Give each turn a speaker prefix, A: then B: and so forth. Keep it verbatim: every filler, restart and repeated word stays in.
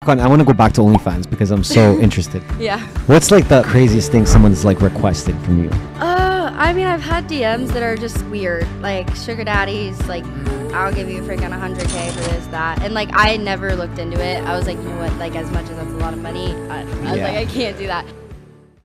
A: I want to go back to OnlyFans because I'm so interested.
B: Yeah.
A: What's like the craziest thing someone's like requested from you?
B: Uh, I mean, I've had D Ms that are just weird, like sugar daddies, like I'll give you freaking one hundred K for this, that, and like I never looked into it. I was like, you know what, like as much as that's a lot of money, I, I was
A: Yeah.
B: like, I can't do that.